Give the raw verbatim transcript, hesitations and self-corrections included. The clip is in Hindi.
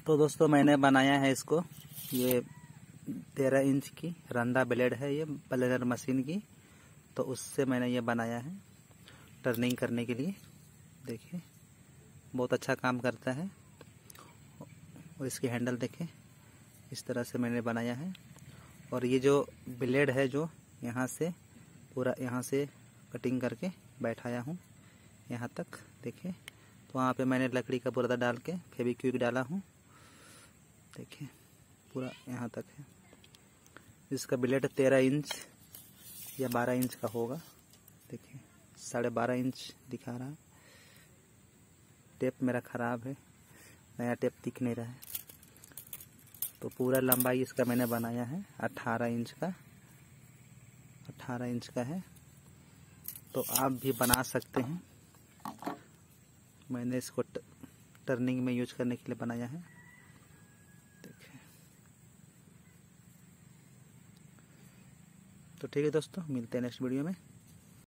तो दोस्तों मैंने बनाया है इसको, ये तेरह इंच की रंदा ब्लेड है, ये प्लेनर मशीन की। तो उससे मैंने ये बनाया है टर्निंग करने के लिए। देखिए बहुत अच्छा काम करता है। और इसकी हैंडल देखें, इस तरह से मैंने बनाया है। और ये जो ब्लेड है जो यहाँ से पूरा यहाँ से कटिंग करके बैठाया हूँ यहाँ तक। देखिए तो वहाँ पे मैंने लकड़ी का पर्दा डाल के फेविक्विक डाला हूँ। देखिए पूरा यहाँ तक है। इसका ब्लेड तेरह इंच या बारह इंच का होगा। देखिए साढ़े बारह इंच दिखा रहा है। टेप मेरा ख़राब है, नया टेप दिख नहीं रहा है। तो पूरा लंबाई इसका मैंने बनाया है अठारह इंच का, अठारह इंच का है। तो आप भी बना सकते हैं। मैंने इसको टर्निंग में यूज करने के लिए बनाया है। देखिए तो ठीक है दोस्तों, मिलते हैं नेक्स्ट वीडियो में।